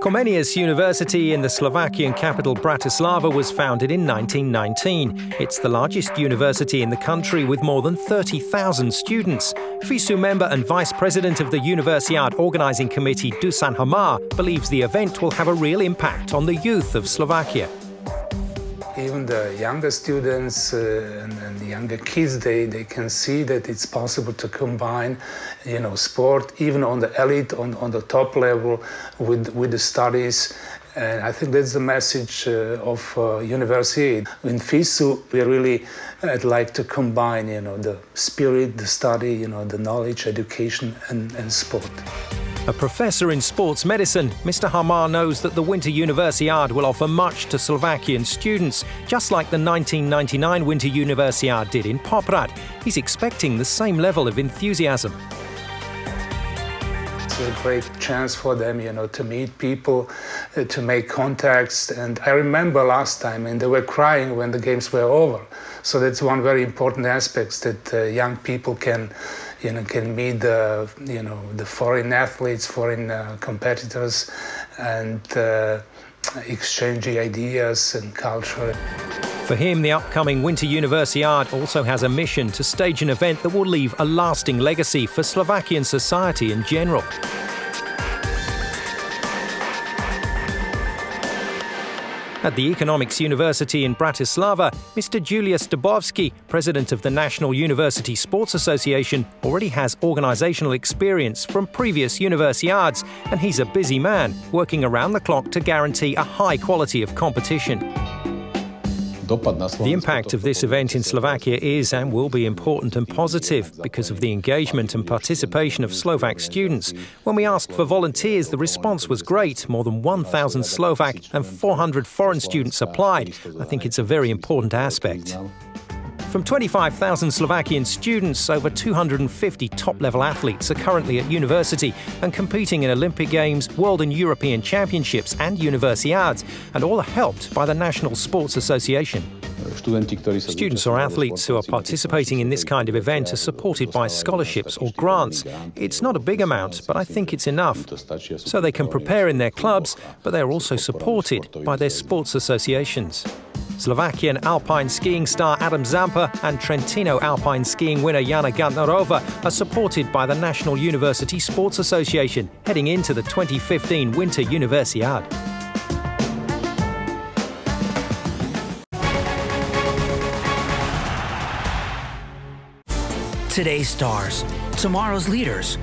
Comenius University in the Slovakian capital Bratislava was founded in 1919. It's the largest university in the country with more than 30,000 students. FISU member and vice president of the Univerzita Organising Committee Dusan Hamar believes the event will have a real impact on the youth of Slovakia. Even the younger students and the younger kids, they can see that it's possible to combine, sport, even on the elite, on the top level, with the studies. And I think that's the message of university. In FISU, we really like to combine, the spirit, the study, the knowledge, education, and sport. A professor in sports medicine, Mr. Hamar knows that the Winter Universiade will offer much to Slovakian students, just like the 1999 Winter Universiade did in Poprad. He's expecting the same level of enthusiasm. It's a great chance for them, to meet people, to make contacts. And I remember last time, and they were crying when the games were over. So that's one very important aspect, that young people can meet the foreign athletes, foreign competitors, and exchange ideas and culture. For him, the upcoming Winter Universiade also has a mission to stage an event that will leave a lasting legacy for Slovakian society in general. At the Economics University in Bratislava, Mr. Julius Dubovsky, president of the National University Sports Association, already has organisational experience from previous universiades, and he's a busy man, working around the clock to guarantee a high quality of competition. The impact of this event in Slovakia is and will be important and positive because of the engagement and participation of Slovak students. When we asked for volunteers, the response was great. More than 1,000 Slovak and 400 foreign students applied. I think it's a very important aspect. From 25,000 Slovakian students, over 250 top-level athletes are currently at university and competing in Olympic Games, World and European Championships and Universiades, and all are helped by the National Sports Association. Students or athletes who are participating in this kind of event are supported by scholarships or grants. It's not a big amount, but I think it's enough. So they can prepare in their clubs, but they are also supported by their sports associations. Slovakian alpine skiing star Adam Zampa and Trentino alpine skiing winner Jana Gantnerova are supported by the National University Sports Association heading into the 2015 Winter Universiade. Today's stars, tomorrow's leaders.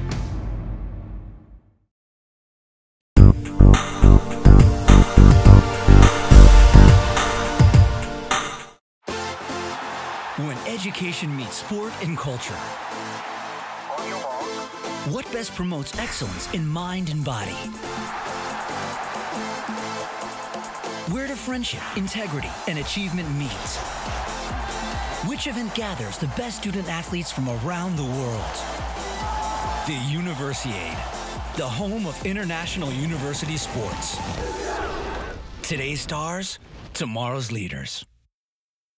When education meets sport and culture. What best promotes excellence in mind and body? Where do friendship, integrity, and achievement meet? Which event gathers the best student athletes from around the world? The Universiade, the home of international university sports. Today's stars, tomorrow's leaders.